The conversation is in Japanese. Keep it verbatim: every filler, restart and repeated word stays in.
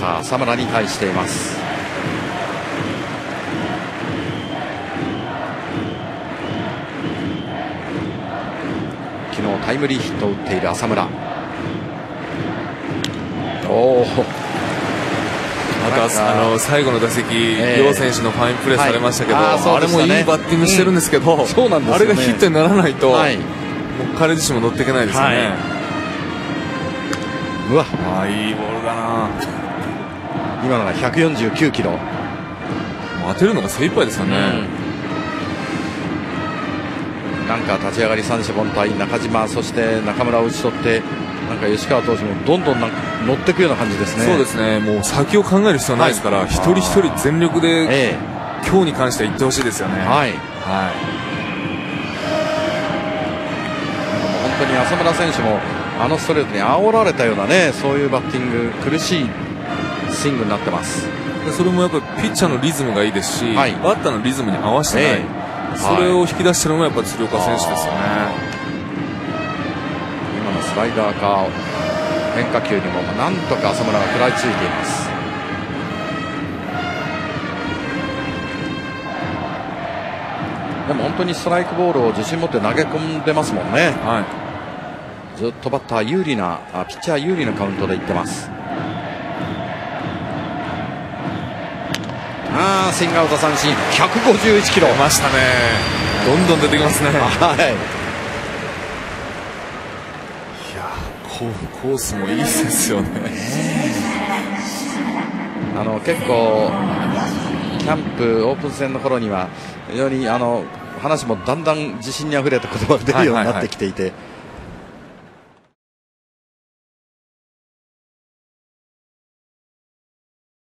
ター浅村に対しています。昨日タイムリーヒットを打っている浅村。おお、 またあの最後の打席、えー、両選手のファインプレーされましたけど、はい、あ, あれもいいバッティングしてるんですけど、うん、そうなんですよね、あれがヒットにならないと、はい、もう彼自身も乗っていけないですよね。はい、 うわあ、いいボールだな。 今のがひゃくよんじゅうきゅうキロ。 もう当てるのが精一杯ですよね。 うん、なんか立ち上がり三者凡退、中島そして中村を打ち取って、なんか吉川投手もどんどんなんか乗っていくような感じですね。 そうですね、もう先を考える必要はないですから、はい、一人一人全力で、ええ、今日に関しては言ってほしいですよね。 はい、はい、本当に浅村選手もあのストレートに煽られたようなね、そういうバッティング、苦しいスイングになってます。 それもやっぱりピッチャーのリズムがいいですし、はい、バッターのリズムに合わせてない、ええ、それを引き出してるのもやっぱり鶴岡選手ですよね。 今のスライダーか変化球にもなんとか浅村が食らいついています。でも本当にストライクボールを自信持って投げ込んでますもんね。はい、ずっとバッター有利なピッチャー有利なカウントでいってます。あー、スイングアウト三振、ひゃくごじゅういちキロ出ましたね。どんどん出てきますね。 はい、 コースもいいですよね。 あの結構キャンプオープン戦の頃には非常にあの話もだんだん自信にあふれた言葉が出るようになってきていて、はいはいはい、